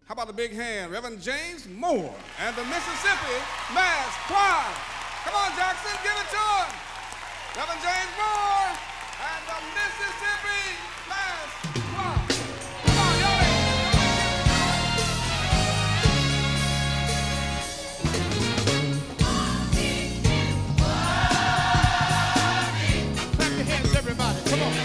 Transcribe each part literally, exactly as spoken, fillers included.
How about a big hand? Reverend James Moore and the Mississippi Mass Choir. Come on, Jackson, give it to him. Reverend James Moore and the Mississippi Mass Choir. Come on, y'all. Clap your hands, everybody. Come on.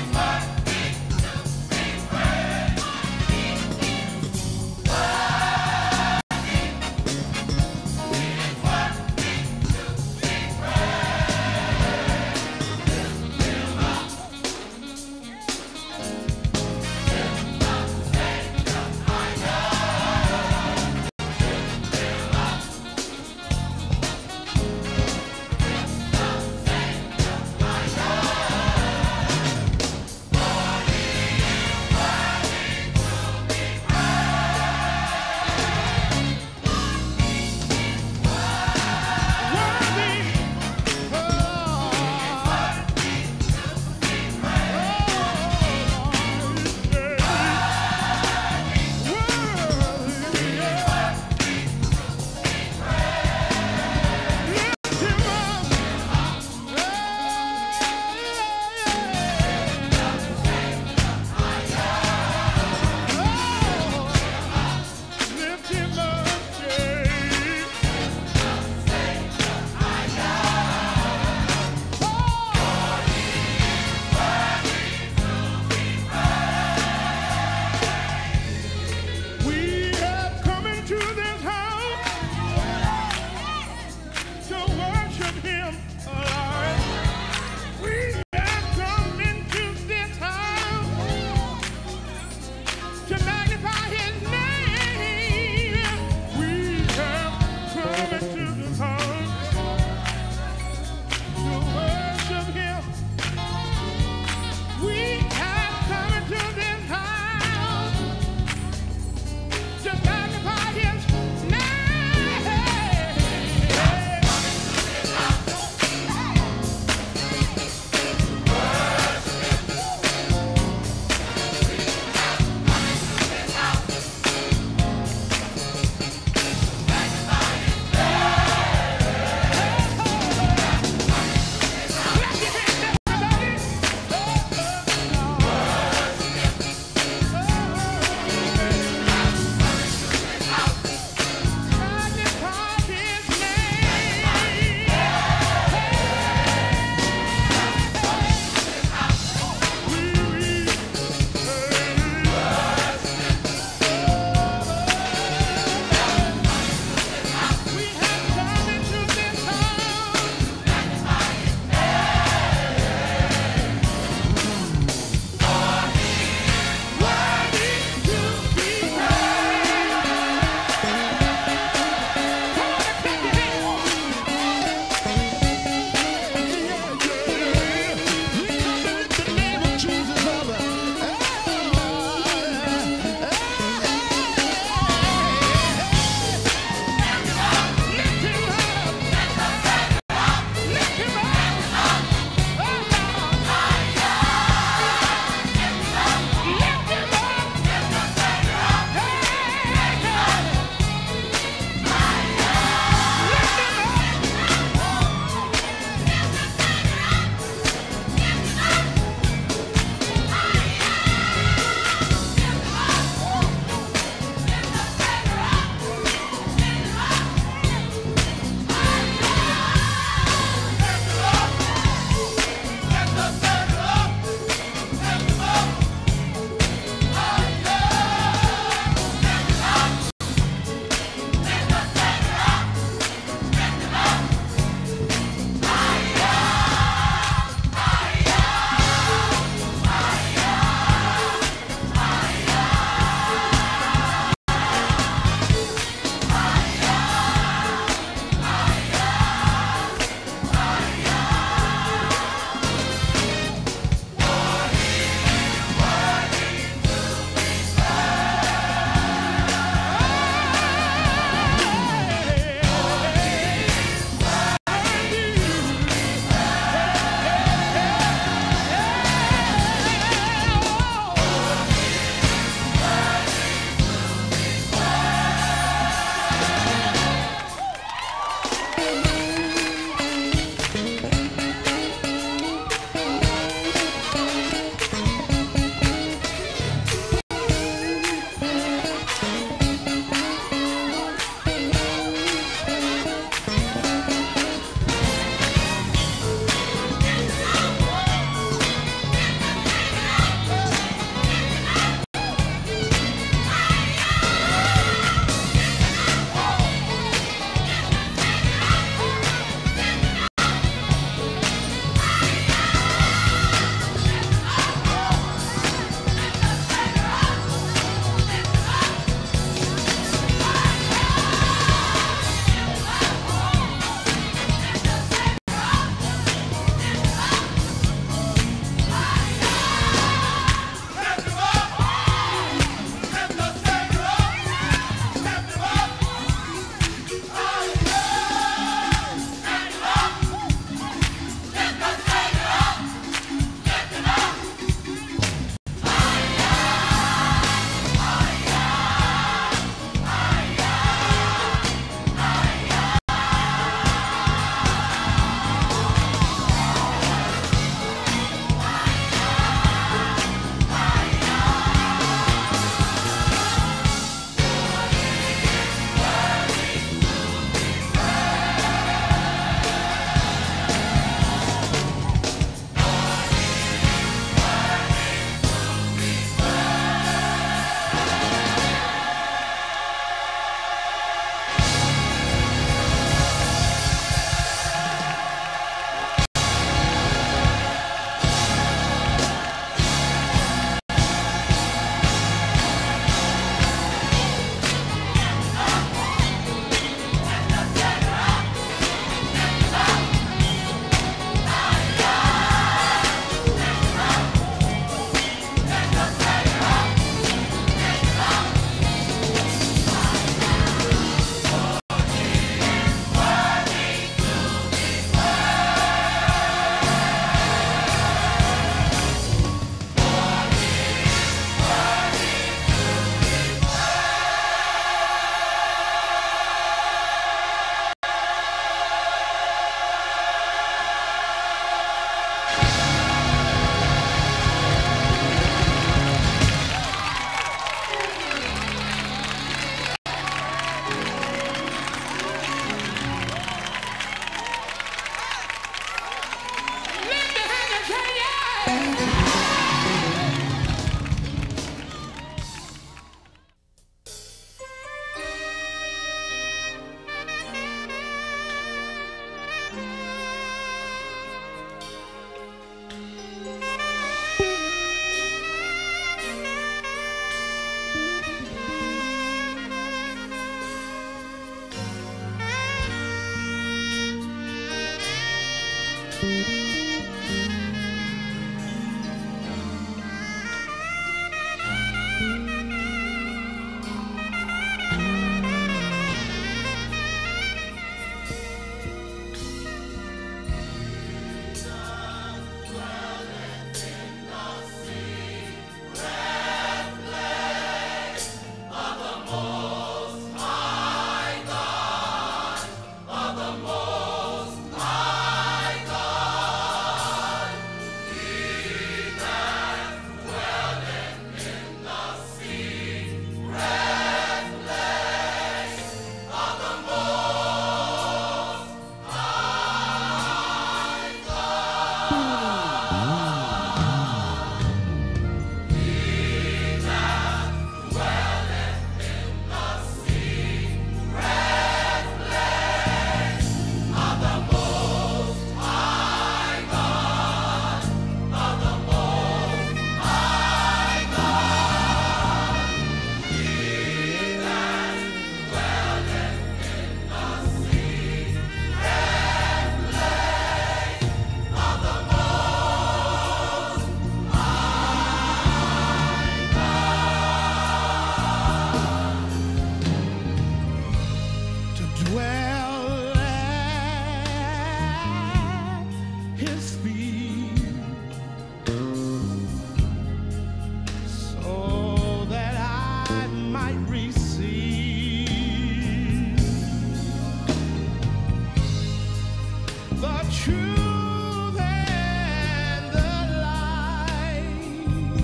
truth and the light,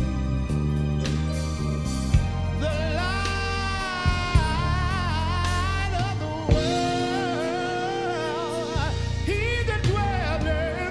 the light of the world. He that dwelleth,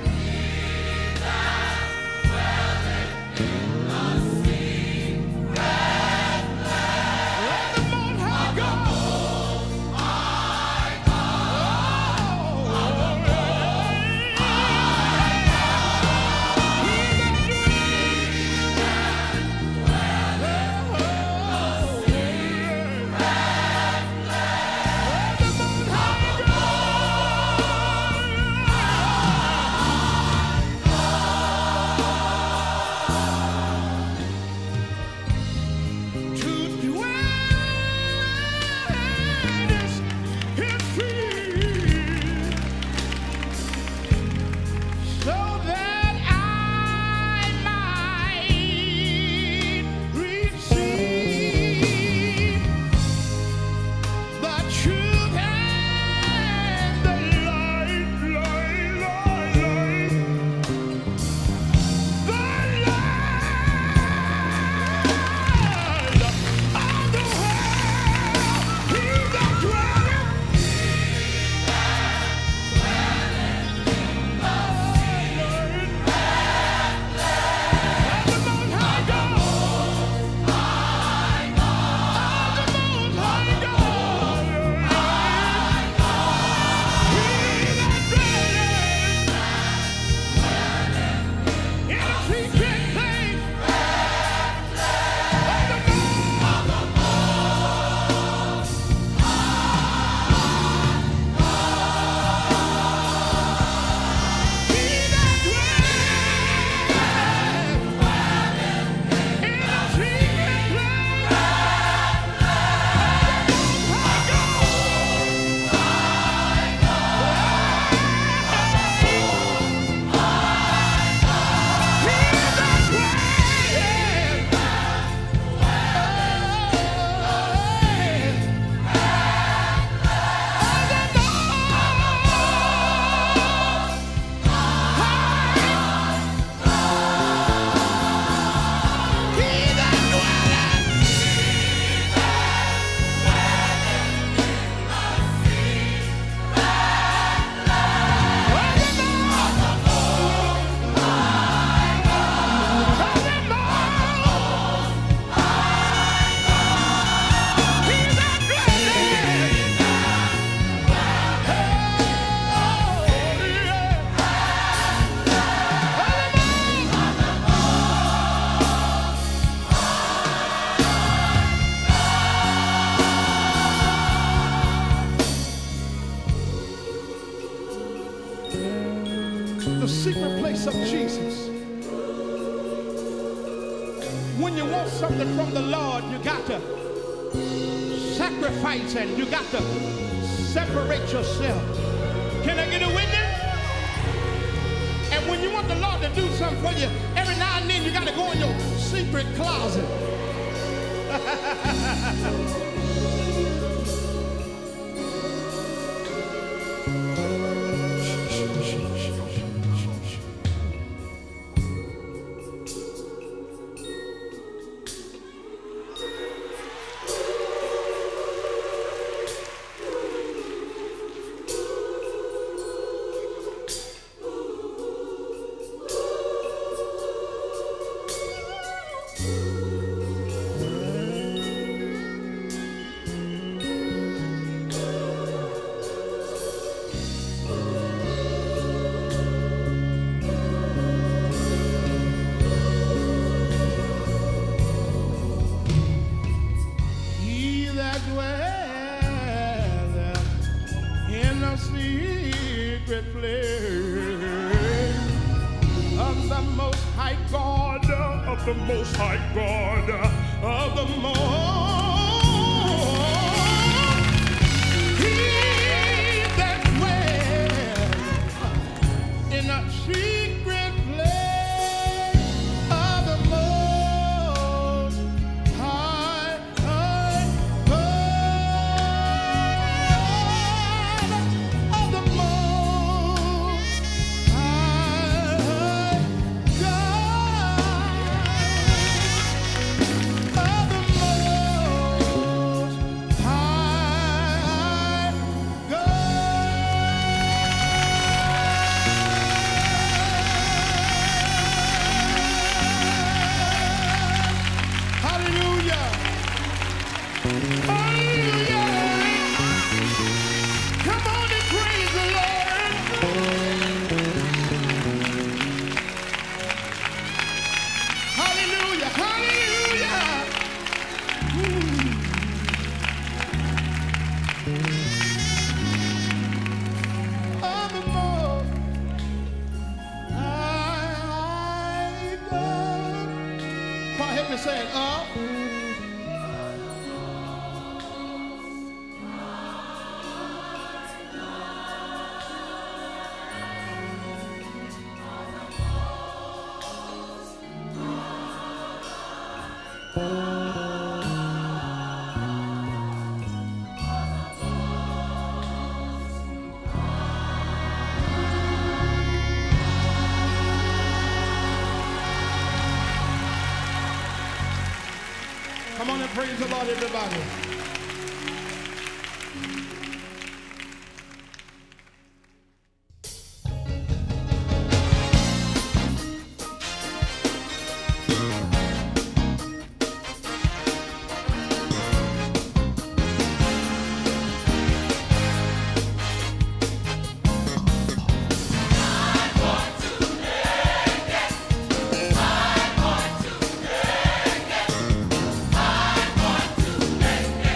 the secret place of Jesus. When you want something from the Lord, you got to sacrifice and you got to separate yourself. Can I get a witness? And when you want the Lord to do something for you, every now and then you got to go in your secret closet. Secret place of the Most High God, of the Most High God, of the Most. He that dwells in a secret place of the Most High God, of the Most sing up. Come on and praise the Lord, everybody. I want to make it.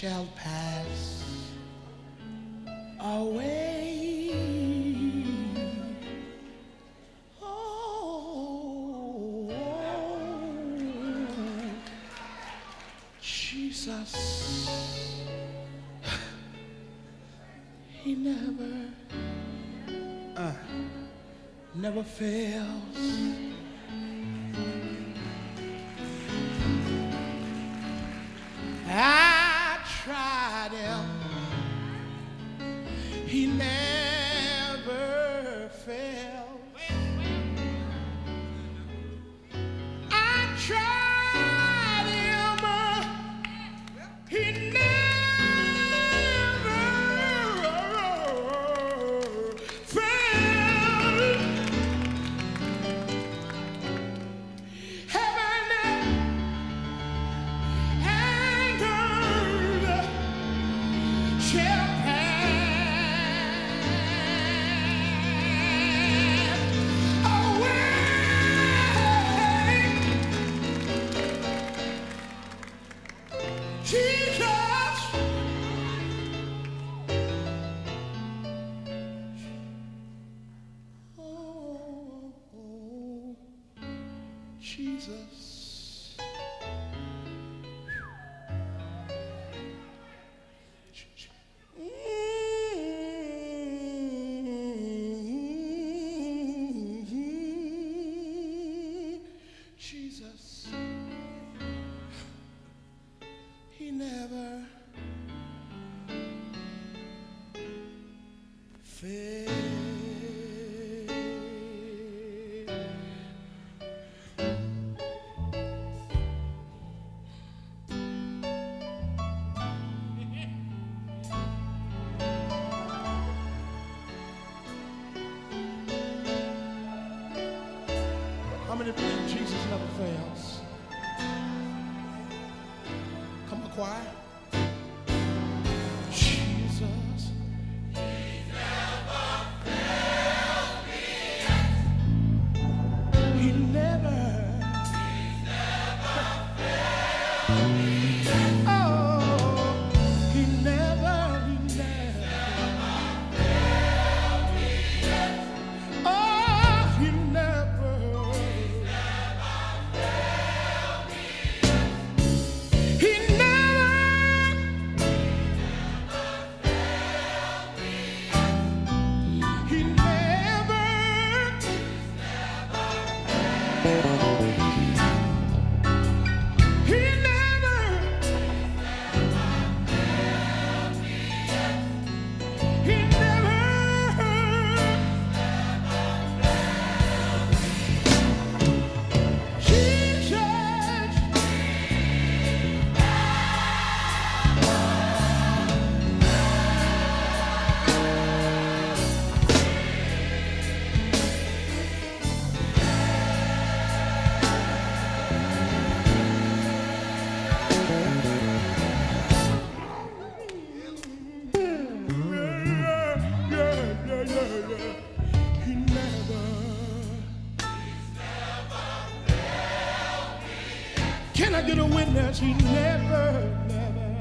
shall pass away. Oh, Jesus, he never, uh, never fails. I tried him. He never fails. I tried him. He never fails. Heaven and earth shall pass away. Jesus, oh, oh, Jesus. Jesus, he never fails. How many believe Jesus never fails? Come on, choir. Jesus, he never failed me yet. He never, he never failed me yet. Oh, he never, he never failed me yet. Oh, he never. Can I get a witness? He never, never.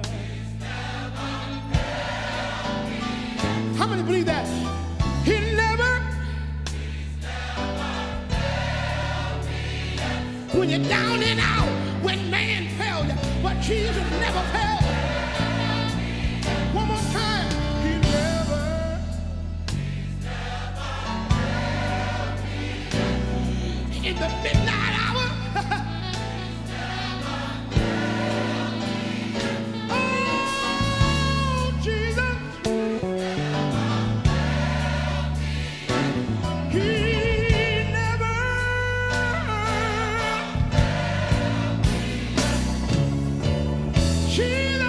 How many believe that? He never. When you're down and out, when man failed you, but Jesus never failed. One more time. He never. In the midnight hour. Jesus.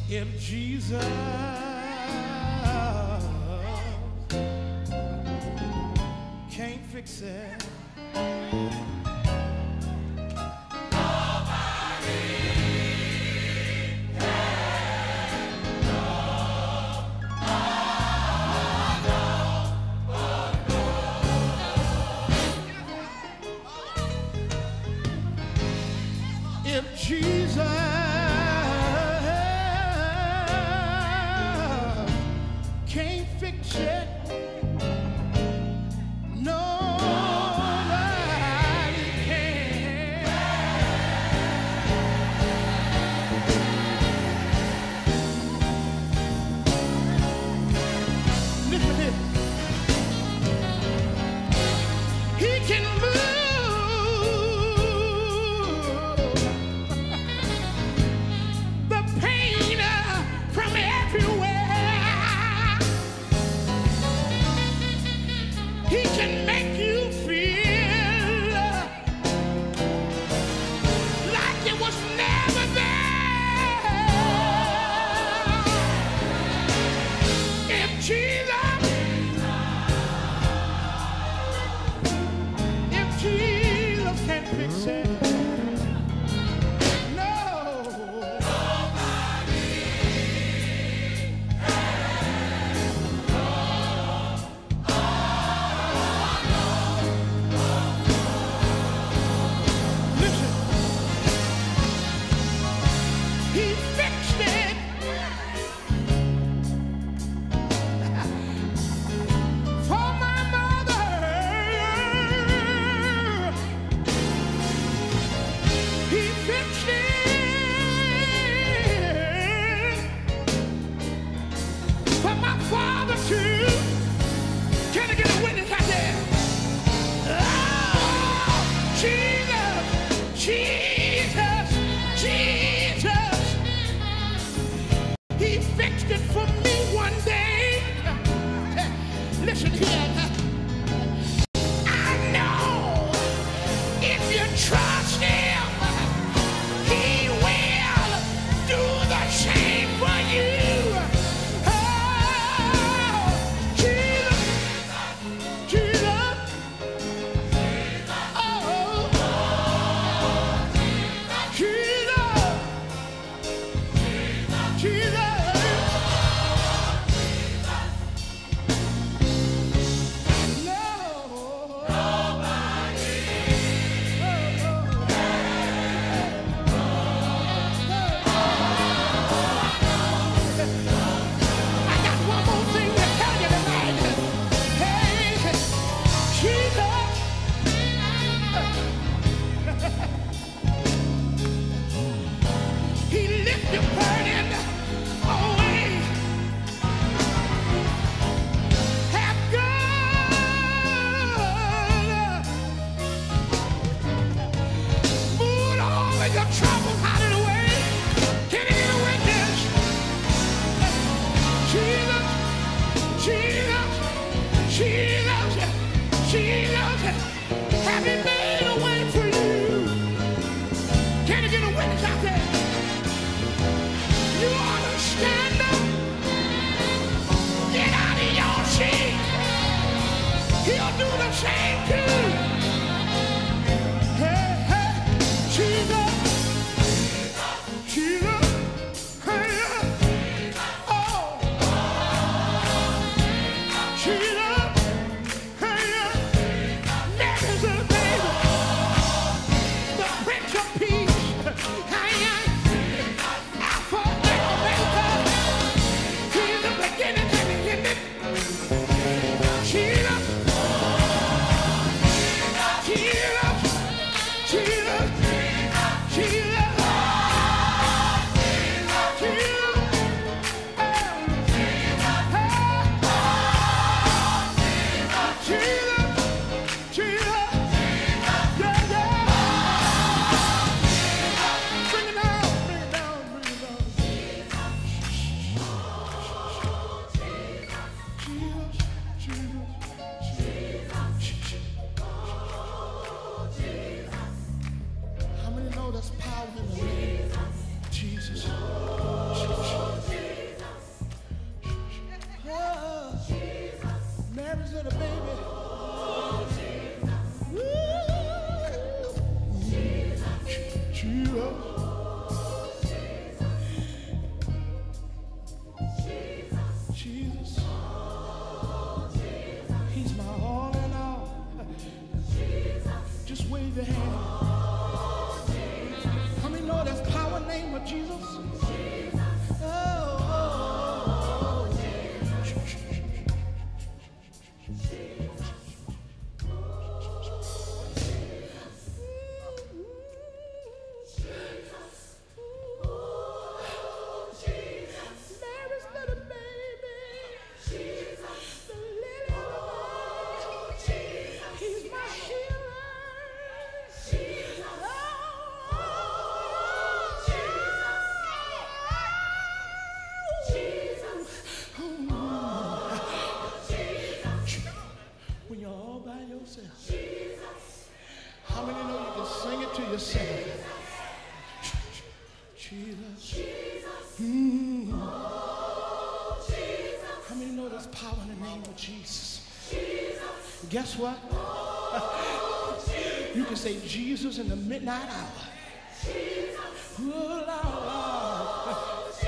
If Jesus can't fix it, if Jesus can't fix it, nobody can. Listen to this. He can move the pain from everywhere. He can make you feel like it was never there. If Jesus, if Jesus can fix it, no. Listen, he fixed it for my mother. He fixed it for my father too. Can I get a witness out there? Oh, Jesus, Jesus, Jesus. He fixed it for me one day. Listen here. I know if you trust him, he will do the same for you. Oh, Jesus, Jesus. Oh, Jesus, Jesus. I got one more thing to tell you tonight. Hey, Jesus. He lifts your burden away. Have God moved all of your troubles out of the way. Can you get a witness? Jesus, Jesus, Jesus, Jesus, have he made a way for you? Can you get a witness out there? You ought to stand up, get out of your seat. He'll do the same too. Hey, hey, Jesus, Jesus, hey, oh, Jesus, hey, never the baby, the Prince of Peace, hey, Alpha and Omega, he's the beginning and the ending. Jesus, How many know you can sing it to yourself? Jesus. Mm. How many know there's power in the name of Jesus? Guess what? You can say Jesus in the midnight hour. Oh, Lord, Lord.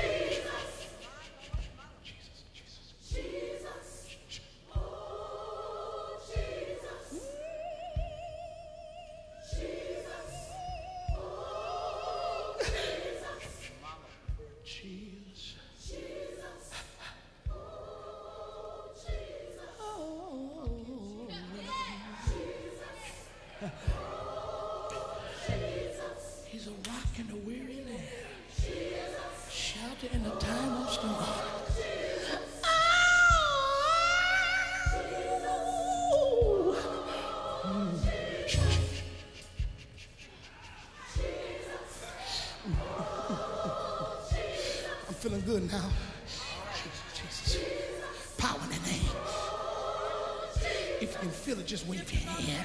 He's a rock in a weary land. Shelter in the time of storm. I'm feeling good now. Jesus. Power in the name. If you can feel it, just wave your hand.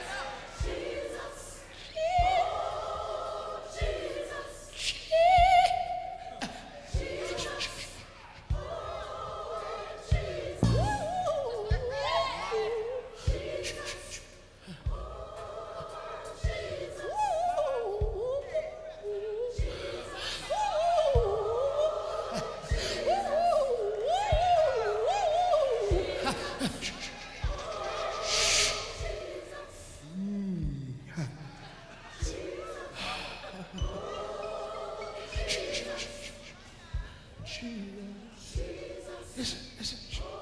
Listen, listen.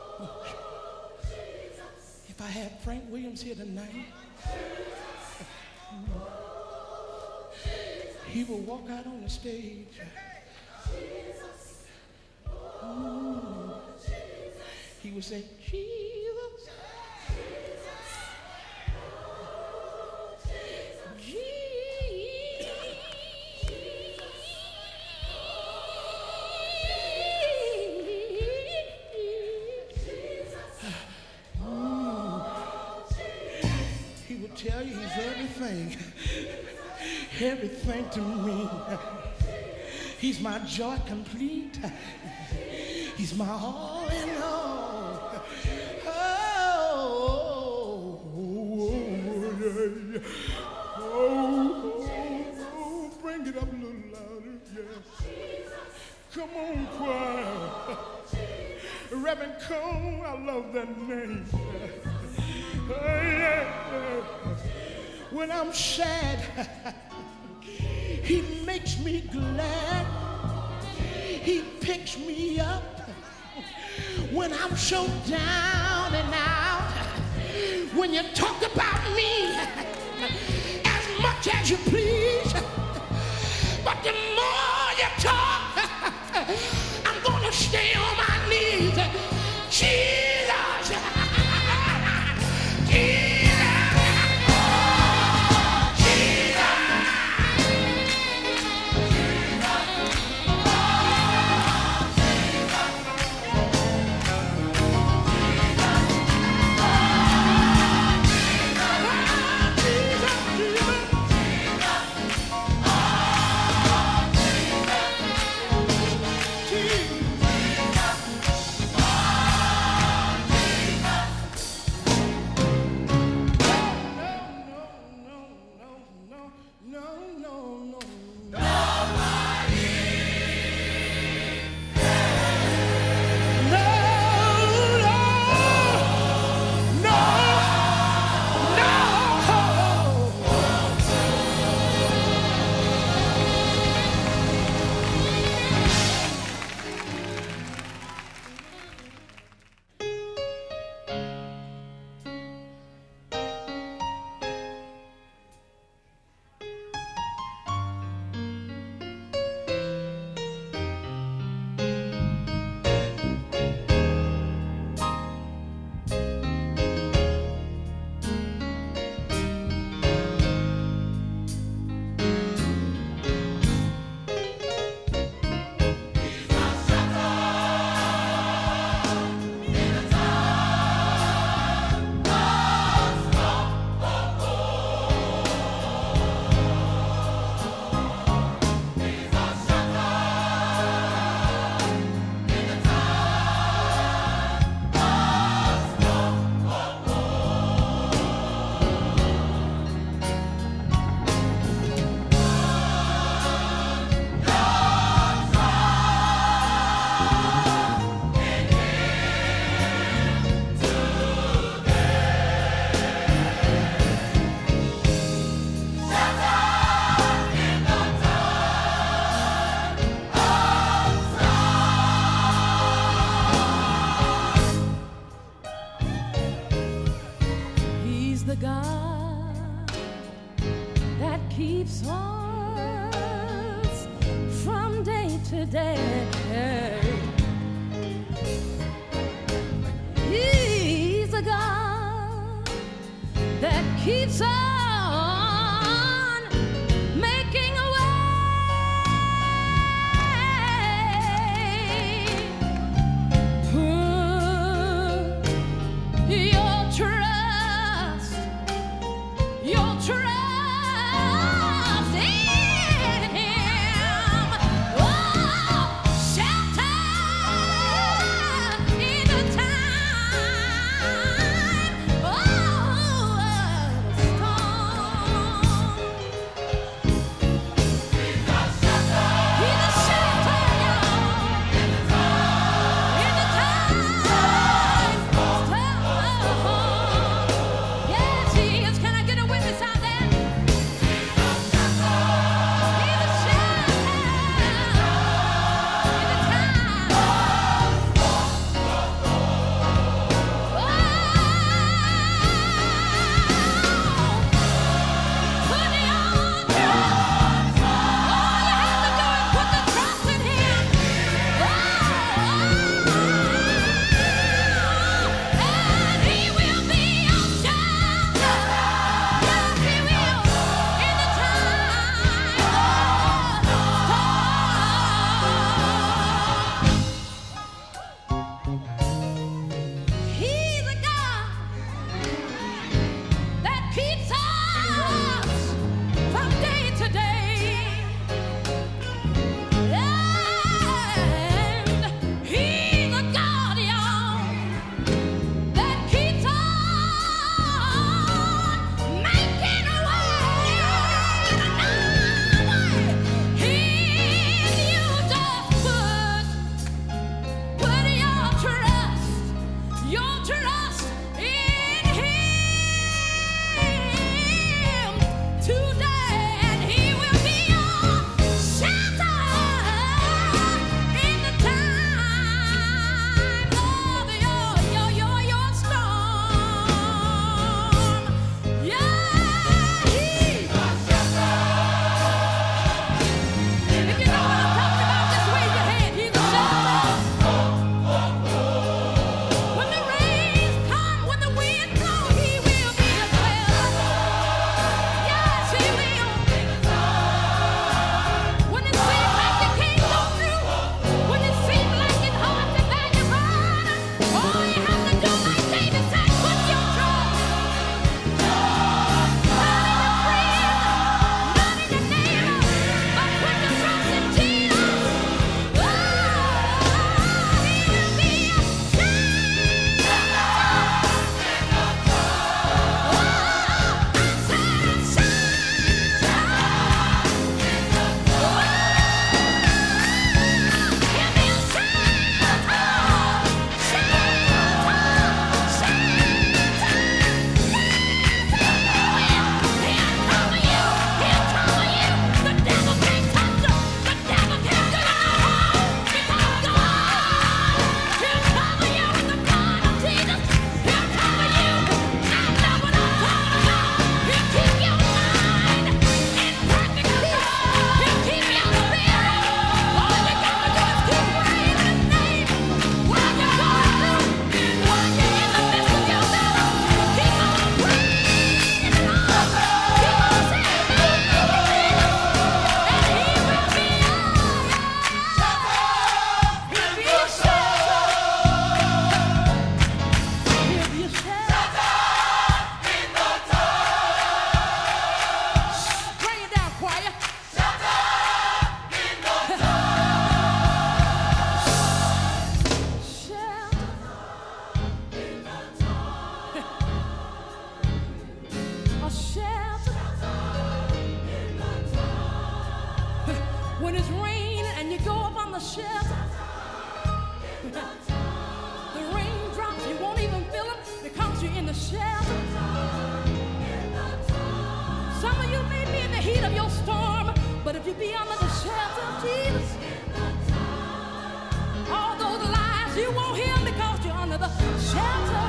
If I had Frank Williams here tonight, he will walk out on the stage. Ooh. He would say, Jesus. Tell you he's everything, everything to me. He's my joy complete. He's my all in all. Oh, oh, yeah. oh, oh, oh, bring it up a little louder, yeah. Come on, choir. Reverend Cone, I love that name. Oh, yeah, yeah. When I'm sad, he makes me glad. He picks me up when I'm so down and out. When you talk about me as much as you please, but the more you talk, I'm gonna stay on my knees. Jesus. He's a God that keeps on making a way. Put your trust, your trust in Him. Oh, shelter in the time of storm. He's a shelter, y'all, in the time of storm. Yes, He is. Can I get a witness out there? He's a shelter in the time He's a God that keeps us from day to day. And He's a God, y'all, that keeps on making a way. If you just put, put your trust, your trust in Him today, and He will be your shelter in the time of your, your, your, your storm. Yeah, He's a shelter. If you know what I'm talking about, just wave your hand. He's a shelter. When the rains come, when the wind blows, He will be a shelter. Yes, He will. When it seems like you can't go through, when it seems like it's hard to bear your burden, all you have to do, like David said, put your trust not in your friend, not in your neighbor, but put your trust in Jesus. Oh, He will be a Bring it down, choir. A shelter. When it's raining and you go up on the shelter, the raindrops, you won't even feel them because you're in the shelter. Some of you may be in the heat of your storm, but if you be under the shelter of Jesus, all those lies you won't hear because you're under the shelter.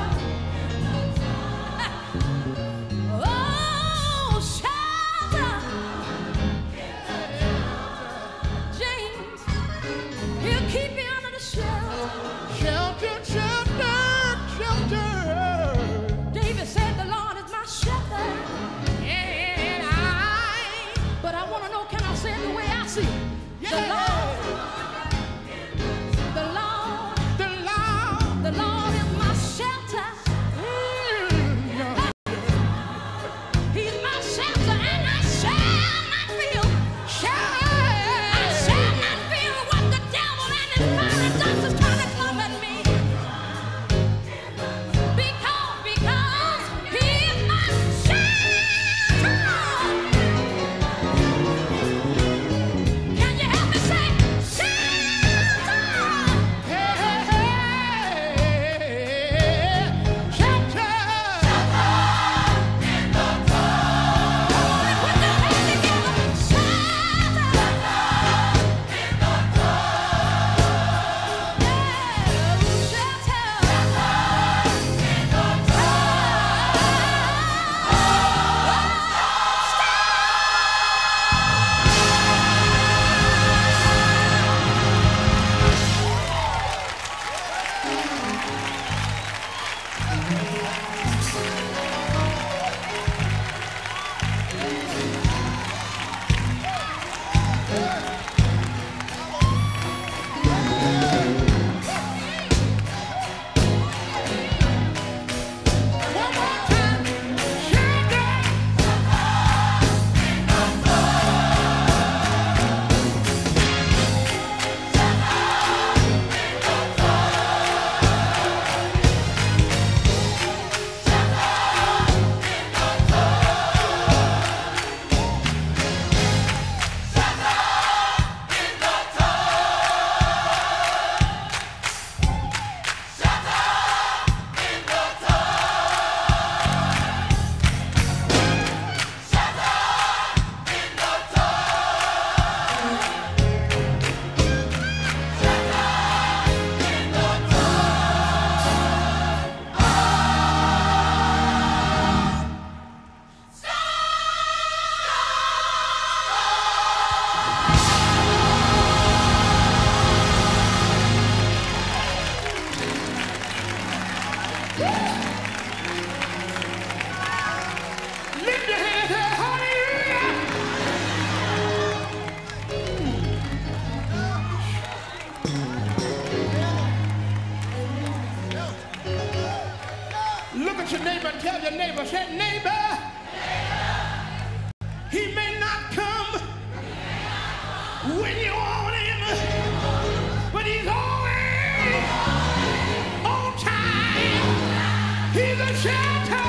Oh, shelter. James, Shelter, shelter, shelter. David said the Lord is my shepherd. And I, But I want to know, can I say it the way I see it? yeah. The Lord, the Lord, The Lord, the Lord is my shelter. He's my shelter, and I shall not fear. I shall not fear what the devil and his fiery darts is trying to come at me. Because, because he is my shelter. Can you help me say shelter? hey, hey, shelter. Put your hands together. Shelter. One more time. Shelter. Lift your hands, say hallelujah. Look at your neighbor and tell your neighbor, say, neighbor, he may not come when you want him, but he's always on time. He's a shelter.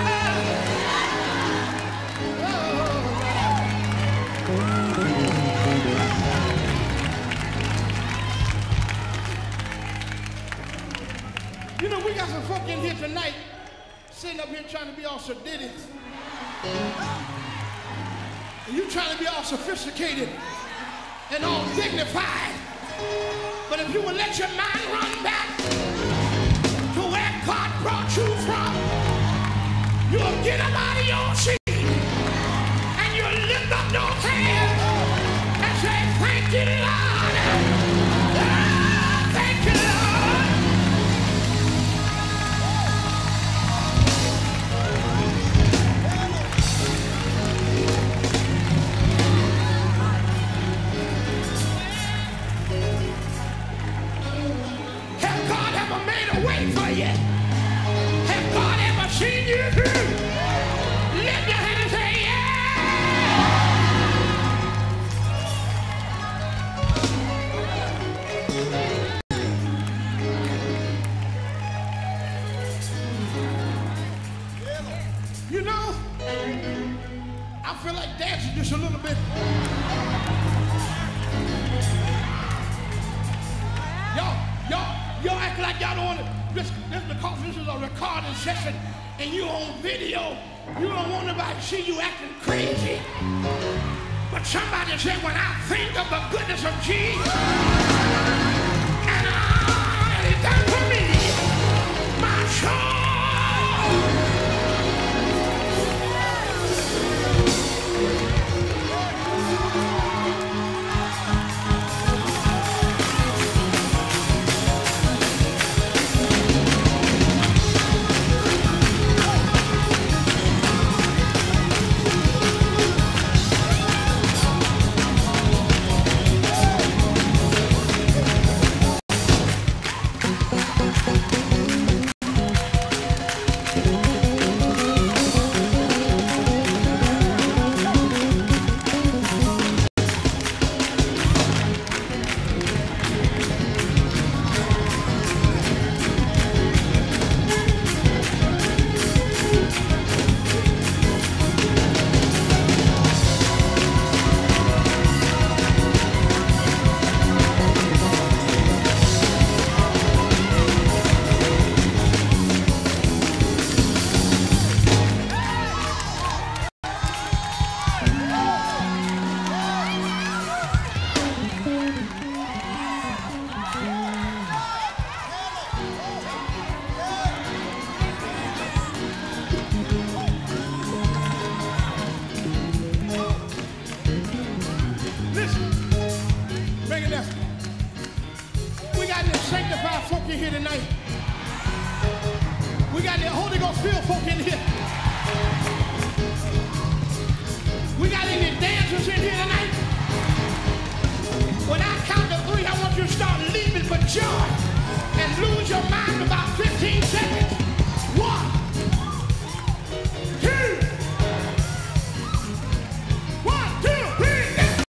You know, we got some folk in here tonight sitting up here trying to be all sedity. And you trying to be all sophisticated and all dignified. But if you would let your mind run back to where God brought you from, you'll get up out of your seat and you'll lift up those hands and say, thank you, Lord. Ah, thank you, Lord. Have God ever made a way for you? Have God ever seen you through? Lift your hand and say, yeah! You know, I feel like dancing just a little bit. Y'all, y'all, y'all act like y'all don't want to, just, just because this is a recording session and you on video, you don't want nobody to see you acting crazy. But somebody said, when I think of the goodness of Jesus and all that he's done for me, my soul. folk in here tonight? We got the Holy Ghost filled folk in here. We got any dancers in here tonight? When I count to three, I want you to start leaving for joy and lose your mind for about fifteen seconds. One, two, one, two, three, go.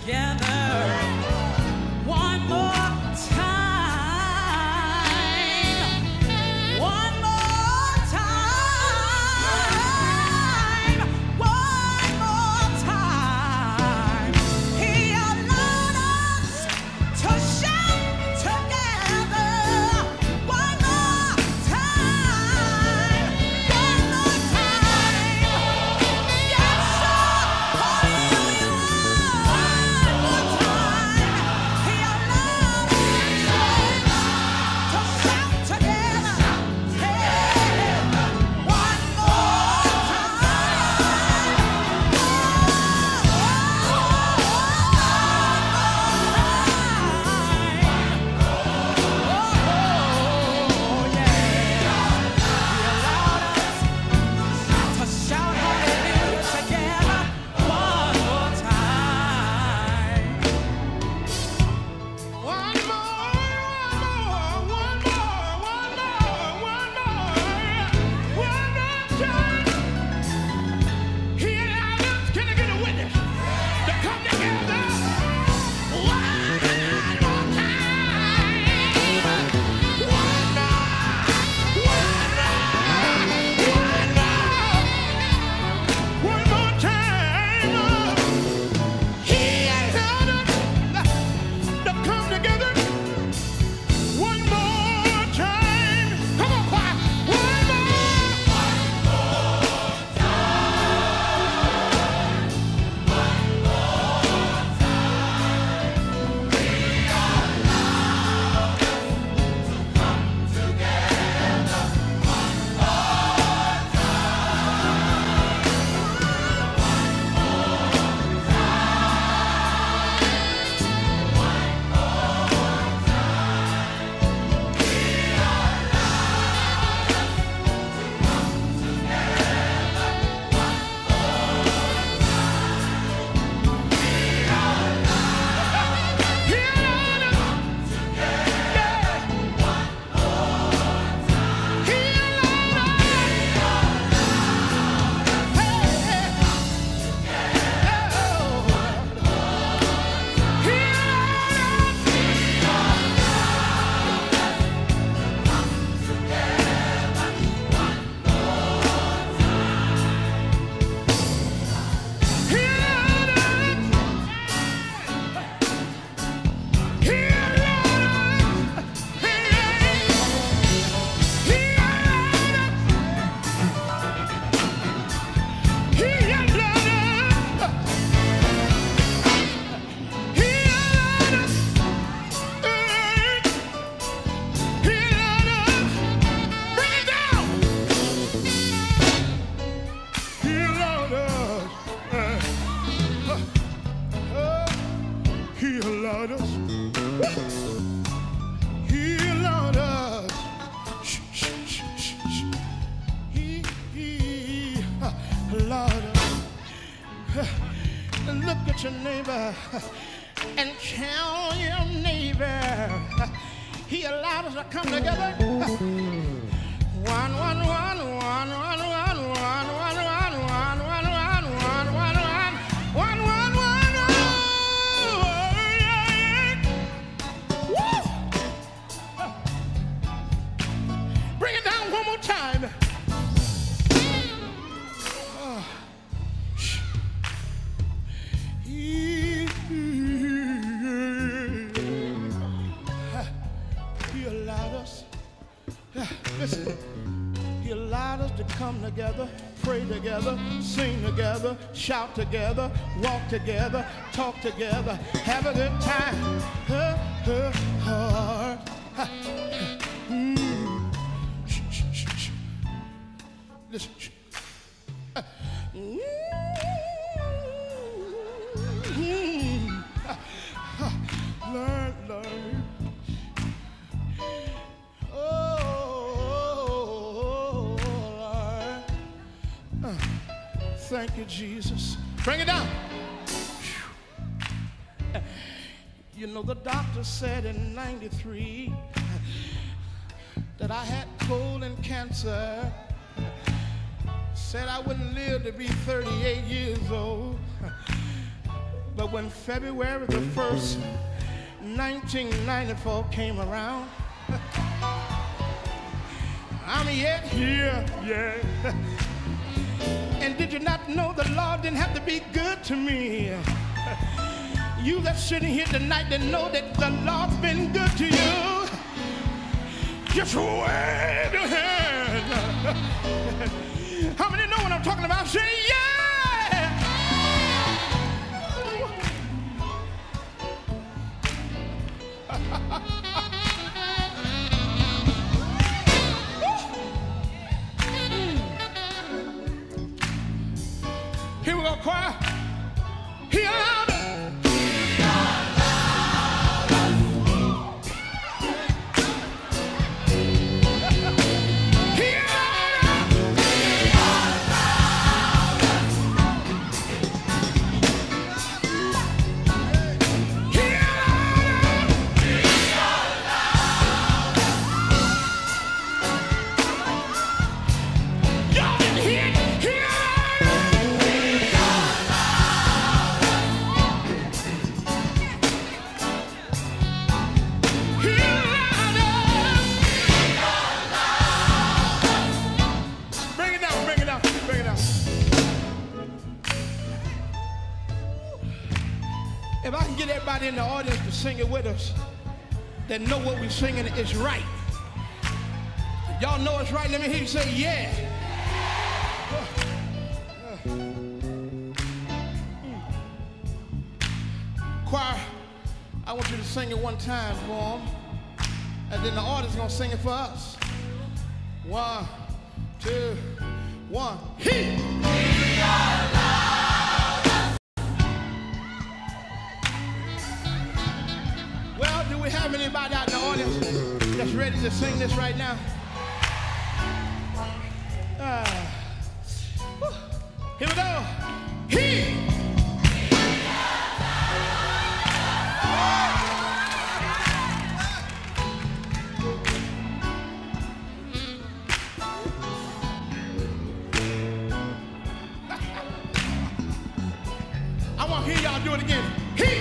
together one more time, one more time, one more time. He allowed us to shout together one more time, one more time. Yes, sir. Hallelujah. One more time. He allowed us to shout together. Hey, one more to shout hallelujah together one more time. One more, one more, one more, one more, one more time. He allowed us, can I get a witness, to come together one more time. One more, one more, one more, one more time. He allowed us to come together one more time. Come on, choir. One more. He allowed us. He allowed us. He allowed us. He allowed us. He allowed us. He allowed us. He allowed us. He allowed us. He allowed us. Bring it down. He allowed us. He allowed us. He allowed us. Shh, shh, shh, shh, shh. He, he allowed us. Look at your neighbor and tell your neighbor. He allowed us to come together. One, one, one, one, one, one, one, one, one, one, one, one, one, one, one, one, one, one, one, one. Woo! Bring it down one more time. Oh, shh. He, he allowed us. Listen. He allowed us to come together, pray together, sing together, shout together, walk together, talk together, have a good time. Huh, huh, huh. Ha. Mm. Shh, shh, shh, shh. Listen. Shh. Uh, mm. Ha, ha. Learn, learn. Oh, Lord. Uh, Thank you, Jesus. Bring it down. You know, the doctor said in ninety-three that I had colon cancer. Said I wouldn't live to be thirty-eight years old. But But when February the first, nineteen ninety-four came around, I'm yet here, yeah. And did you not know the Lord didn't have to be good to me? You that's sitting here tonight that know that the Lord's been good to you, just wave your hand. How many know what I'm talking about? Say yeah! Here we go, choir. Here louder. Here louder. Y'all didn't hear it. Here Bring it down, bring it down, bring it down. If I can get everybody in the audience to sing it with us, that know what we're singing is right. Y'all know it's right, let me hear you say yeah. Choir, I want you to sing it one time for them, and then the audience is going to sing it for us. One, two, one. He! Well, do we have anybody out in the audience that's ready to sing this right now? Uh, here we go. He! I want to hear y'all do it again. He!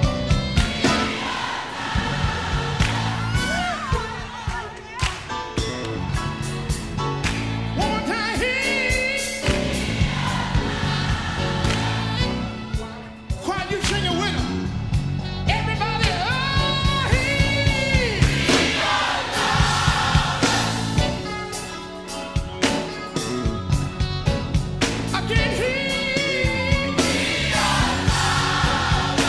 One more time. He! Choir, you sing it with them. Everybody, oh, he! I can't hear.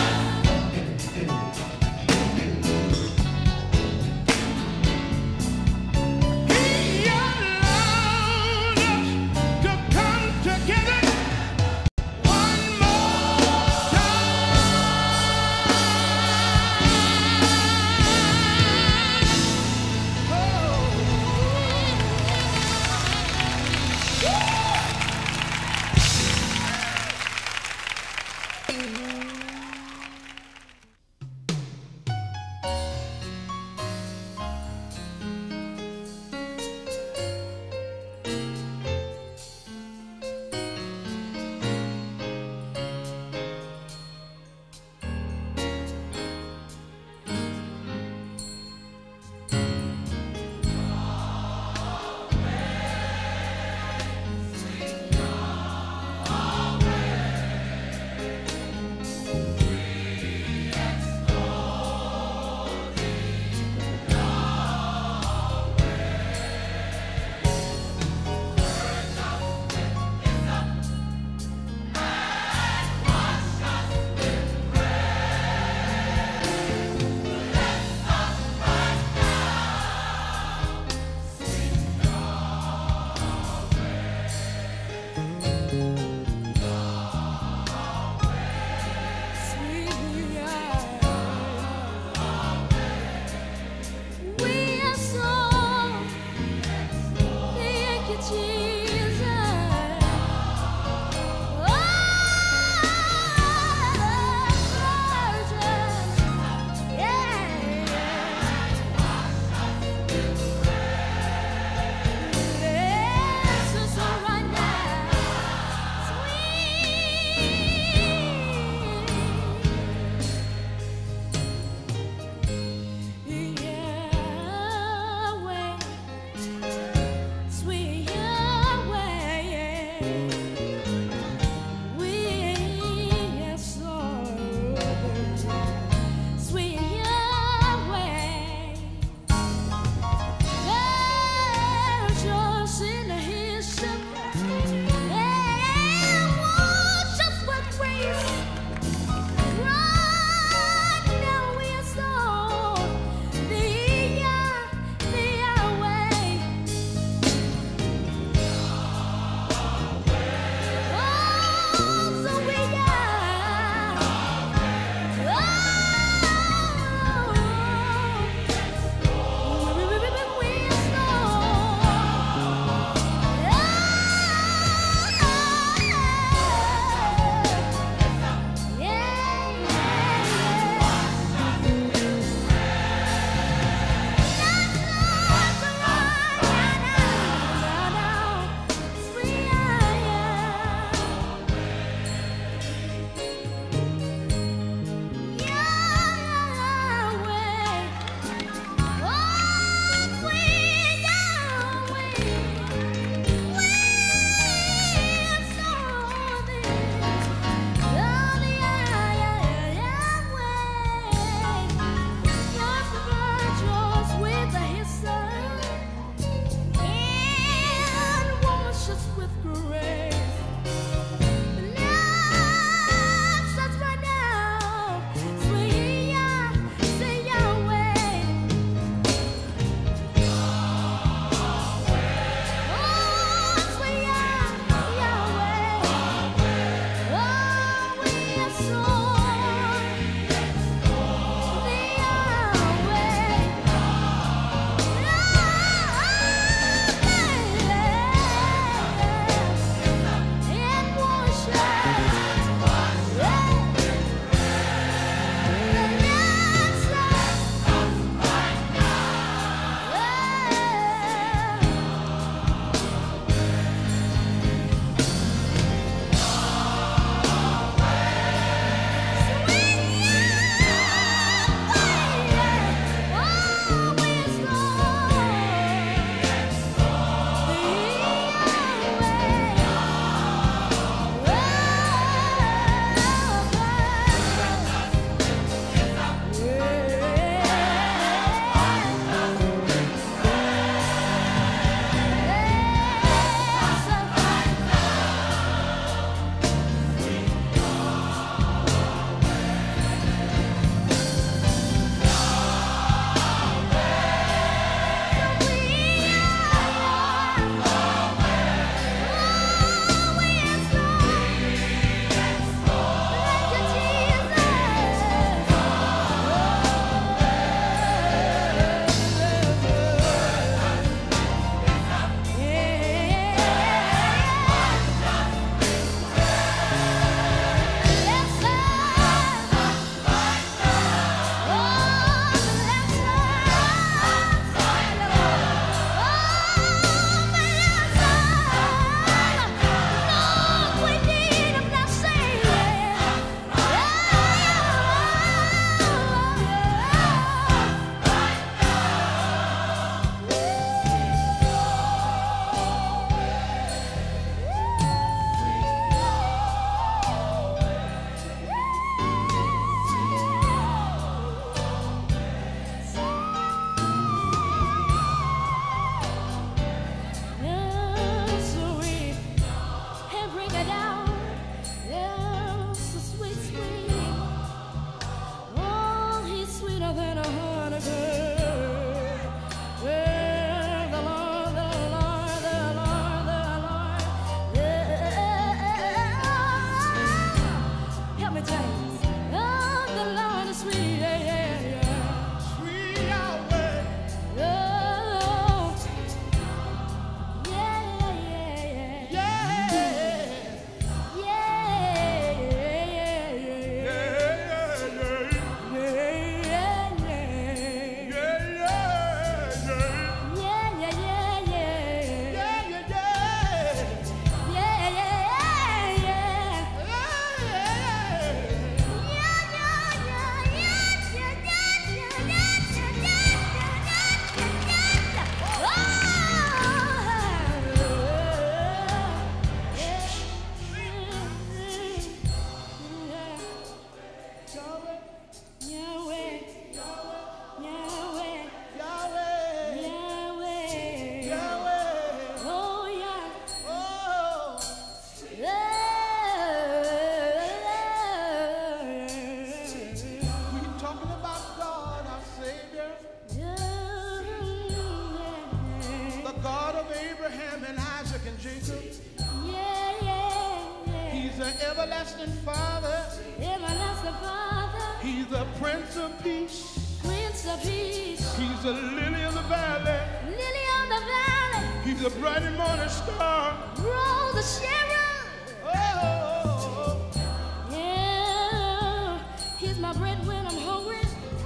Everlasting Father. Everlasting Father. He's the Prince of Peace. Prince of Peace. He's the lily of the valley. Lily of the valley. He's the bright and morning star. Rose of Sharon. Oh, Yeah. He's my bread when I'm hungry.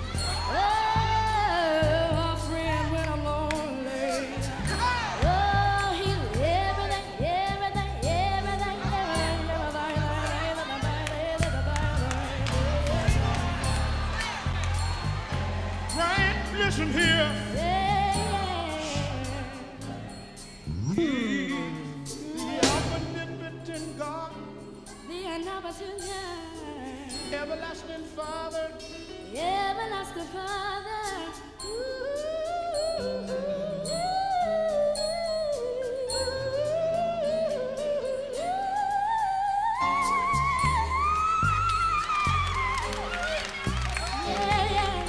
Oh, my friend when I'm lonely. Oh, he's everything, everything, everything, everything. Brian, listen here. He's the omnipotent God. The omnipotent God. Everlasting Father. Everlasting Father. Yeah, yeah,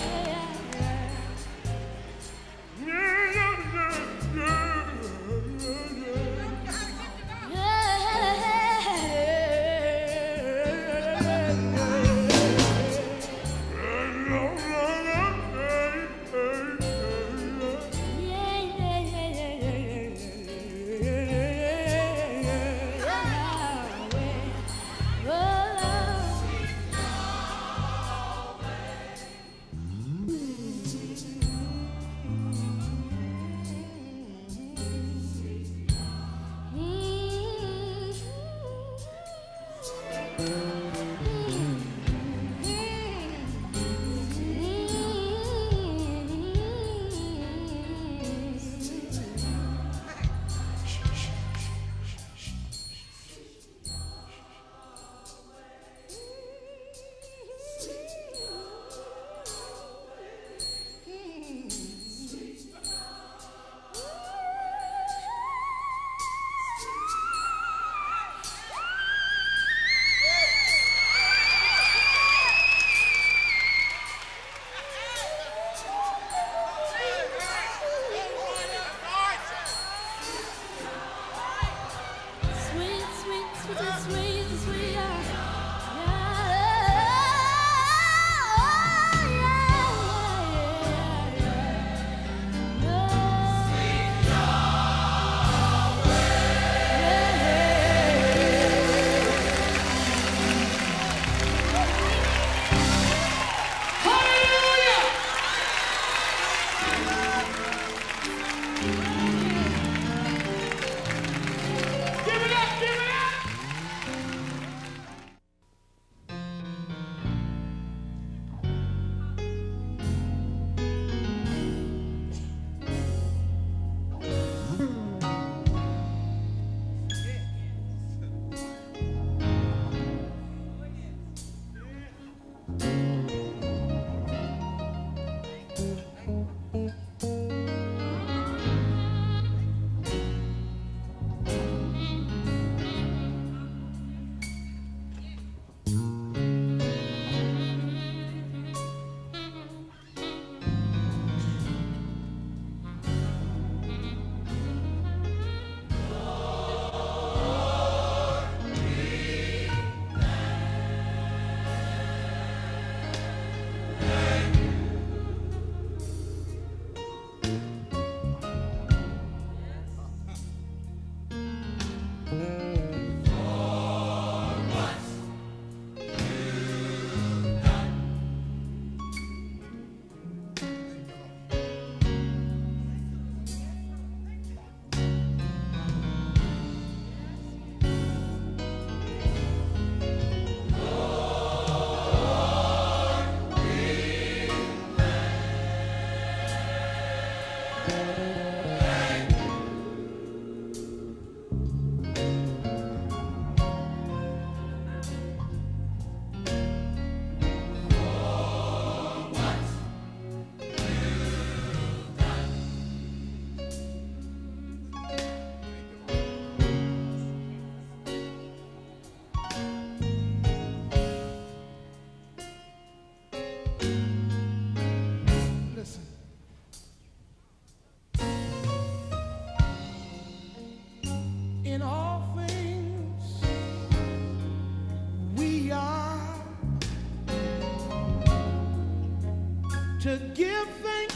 to give thanks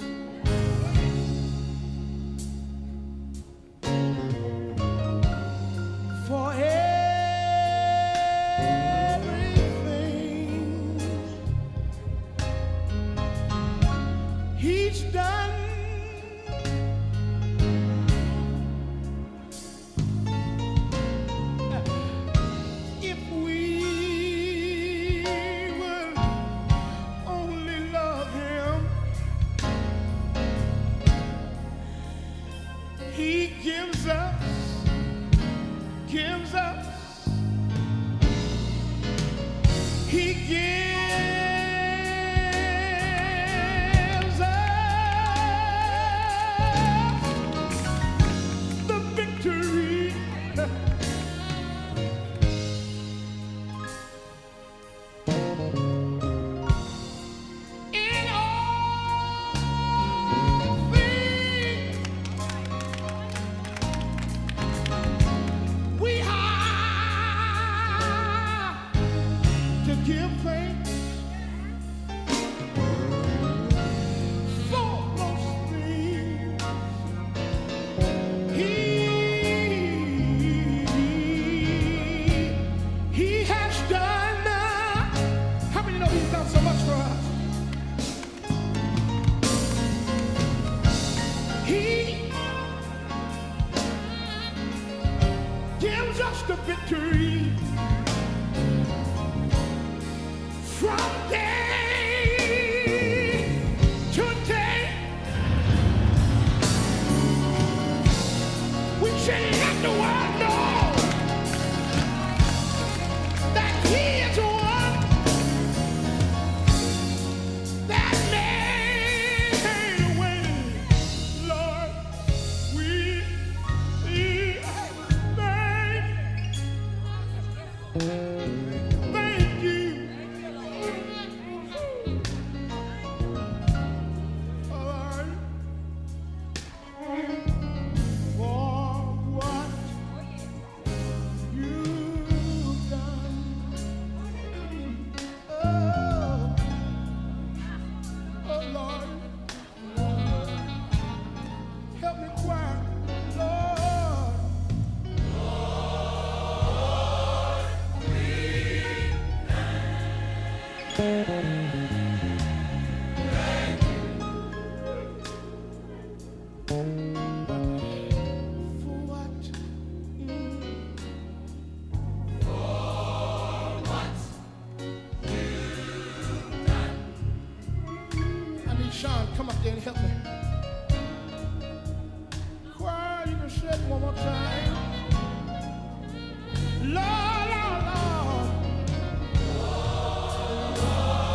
for everything he's done. If we would only love him, he gives us, gives us, he gives us the victory. In all things, we have to give thanks for those things he he has done. How many know he's done so much for us? He gives us the victory from day to day. We should let the world know that he is one that made a way. Lord, we thank, thank you. Lord, for what you've done. Oh, oh Lord, help me choir. Lord, for what I need Sean, come up there and help me. Choir, you can say it one more time. Lord, Lord, Lord.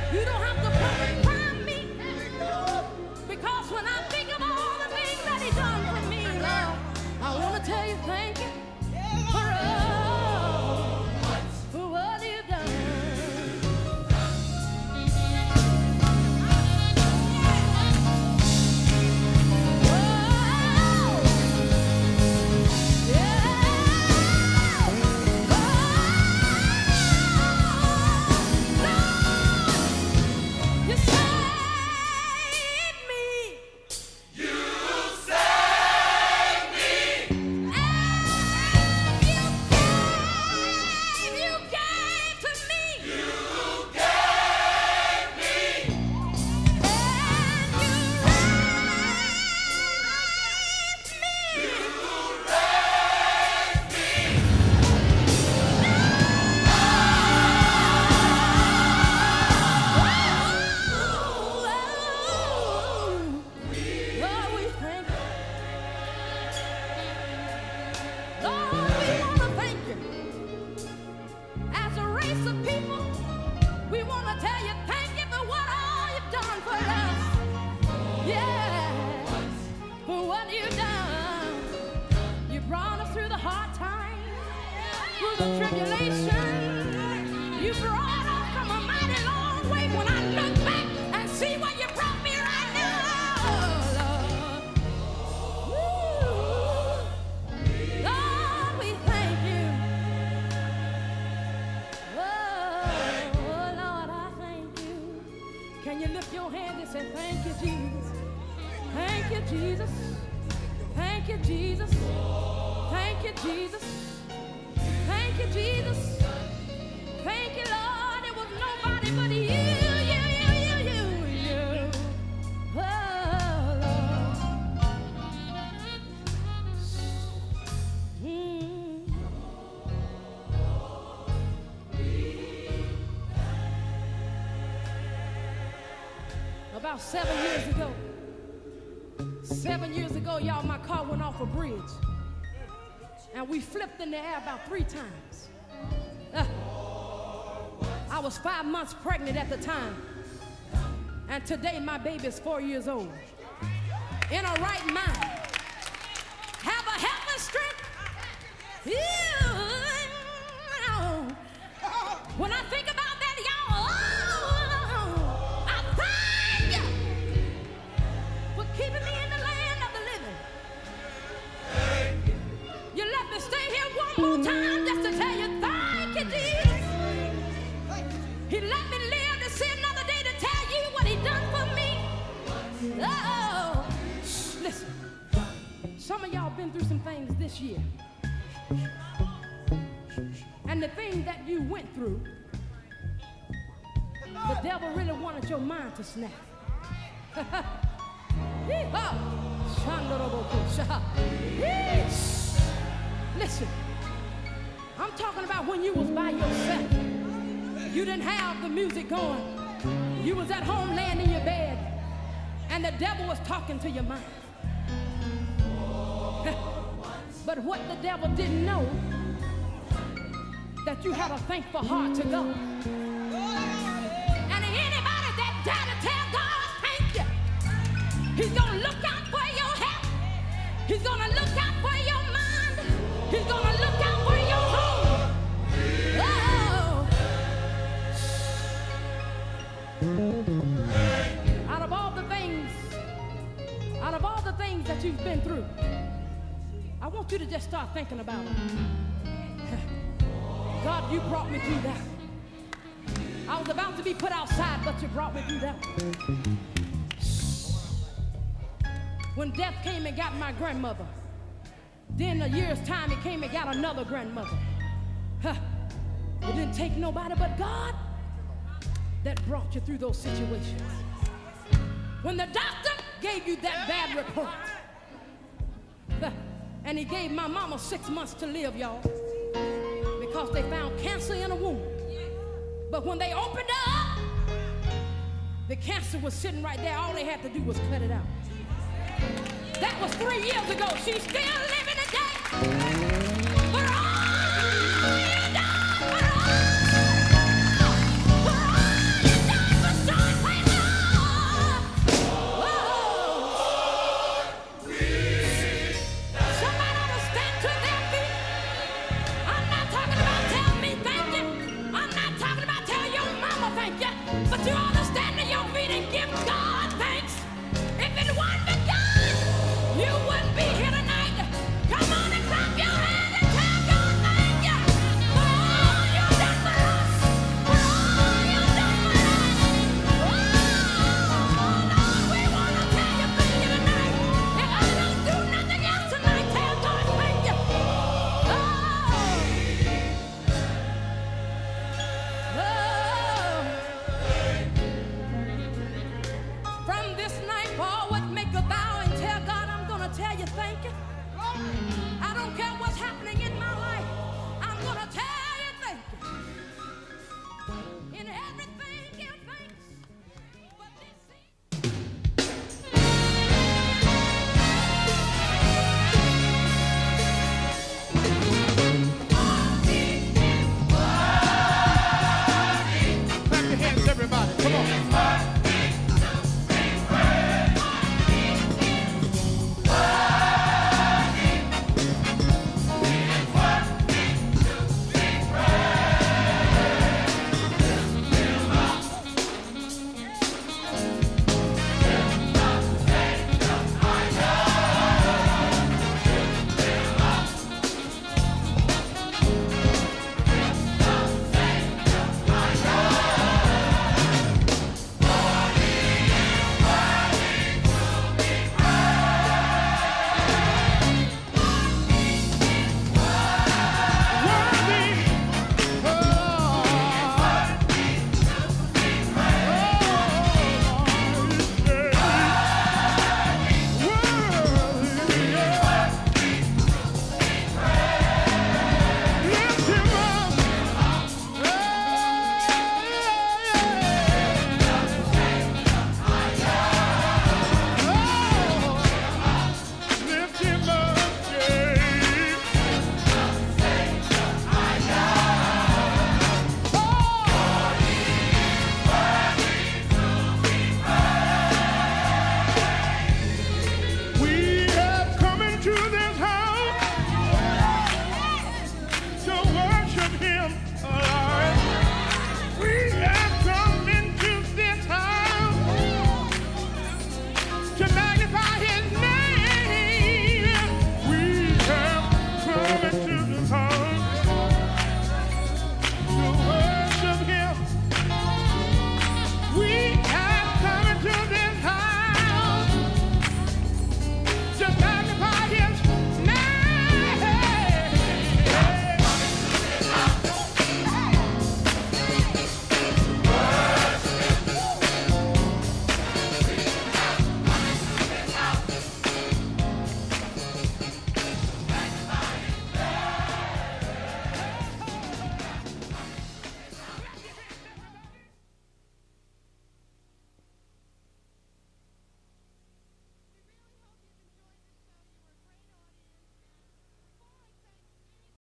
You don't have to prime me, because when I think of all the things that He done for me, Lord, I want to tell you thank you for all, for what You've done. About seven years ago, seven years ago, y'all, my car went off a bridge, and we flipped in the air about three times. Uh, I was five months pregnant at the time, and today my baby is four years old. In a right mind, have a health and strength. Yeah. When I think about that, y'all, oh, I thank you for keeping me in the land of the living. You let me stay here one more time just to tell you thank you, Jesus. He let me live to see another day to tell you what He done for me. Oh, listen, some of y'all been through some things this year, and the thing that you went through, the devil really wanted your mind to snap. Listen, I'm talking about when you was by yourself. You didn't have the music going. You was at home laying in your bed, and the devil was talking to your mind. But what the devil didn't know, that you had a thankful heart to God. And anybody that dare to tell God thank you, He's gonna look out for your health. He's gonna look out for your mind. He's gonna look out for your home. Oh. Out of all the things, out of all the things that you've been through, I want you to just start thinking about them. God, you brought me through that. I was about to be put outside, but you brought me through that. When death came and got my grandmother, then a year's time it came and got another grandmother. Huh. It didn't take nobody but God that brought you through those situations. When the doctor gave you that bad report, huh, and he gave my mama six months to live, y'all, because they found cancer in a womb. But when they opened her up, the cancer was sitting right there. All they had to do was cut it out. That was three years ago. She's still living.